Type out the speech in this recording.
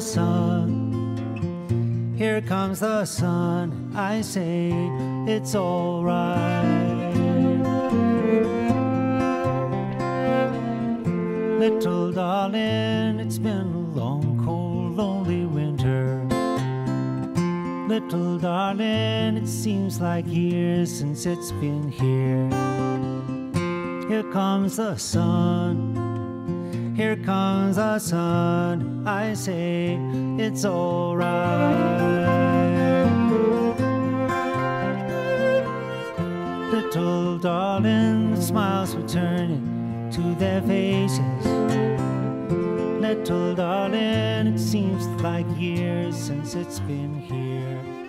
sun, here comes the sun. I say it's all right. Little darling, it's been a long, cold, lonely winter. Little darling, it seems like years since it's been here. Here comes the sun, here comes the sun. I say it's all right. Little darling, the smiles returning to their faces. Little darling, it seems like years since it's been here.